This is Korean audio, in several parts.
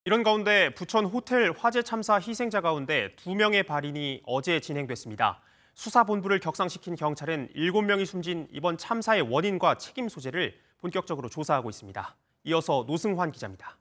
이런 가운데 부천 호텔 화재 참사 희생자 가운데 2명의 발인이 어제 진행됐습니다. 수사본부를 격상시킨 경찰은 7명이 숨진 이번 참사의 원인과 책임 소재를 본격적으로 조사하고 있습니다. 이어서 노승환 기자입니다.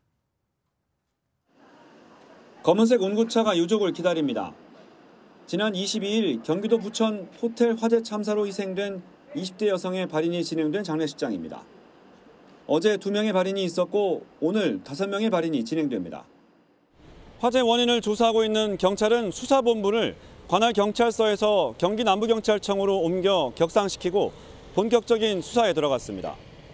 검은색 운구차가 유족을 기다립니다. 지난 22일 경기도 부천 호텔 화재 참사로 희생된 20대 여성의 발인이 진행된 장례식장입니다. 어제 2명의 발인이 있었고 오늘 5명의 발인이 진행됩니다. 화재 원인을 조사하고 있는 경찰은 수사본부를 관할 경찰서에서 경기 남부경찰청으로 옮겨 격상시키고 본격적인 수사에 들어갔습니다.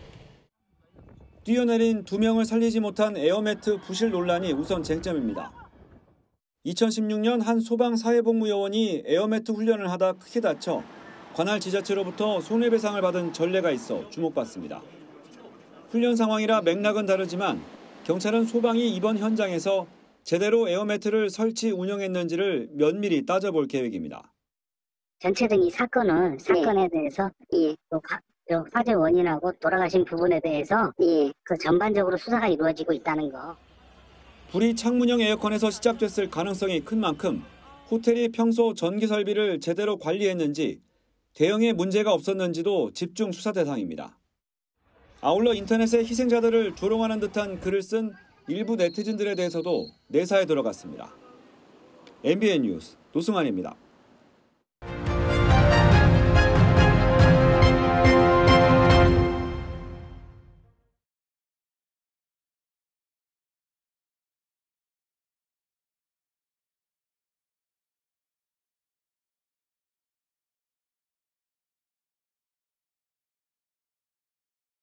뛰어내린 2명을 살리지 못한 에어매트 부실 논란이 우선 쟁점입니다. 2016년 한 소방사회복무요원이 에어매트 훈련을 하다 크게 다쳐 관할 지자체로부터 손해배상을 받은 전례가 있어 주목받습니다. 훈련 상황이라 맥락은 다르지만 경찰은 소방이 이번 현장에서 제대로 에어매트를 설치 운영했는지를 면밀히 따져볼 계획입니다. 전체적인 사건에 대해서 또 화재 원인하고 돌아가신 부분에 대해서 그 전반적으로 수사가 이루어지고 있다는 거. 불이 창문형 에어컨에서 시작됐을 가능성이 큰 만큼 호텔이 평소 전기 설비를 제대로 관리했는지 대응에 문제가 없었는지도 집중 수사 대상입니다. 아울러 인터넷에 희생자들을 조롱하는 듯한 글을 쓴 일부 네티즌들에 대해서도 내사에 들어갔습니다. MBN 뉴스 노승환입니다.